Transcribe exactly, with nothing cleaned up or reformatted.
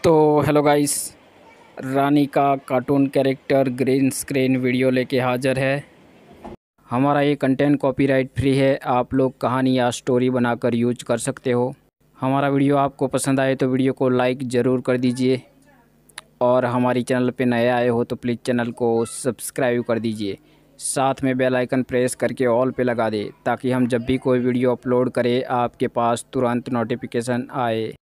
तो hello guys, Rani का cartoon character green screen video लेके हाज़िर है। हमारा ये कंटेंट कॉपीराइट फ्री है। आप लोग कहानी या स्टोरी बनाकर यूज कर सकते हो। हमारा वीडियो आपको पसंद आए तो वीडियो को लाइक ज़रूर कर दीजिए, और हमारी चैनल पे नए आए हो तो प्लीज़ चैनल को सब्सक्राइब कर दीजिए। साथ में बेल आइकन प्रेस करके ऑल पे लगा दे, ताकि हम जब भी कोई वीडियो अपलोड करें आपके पास तुरंत नोटिफिकेशन आए।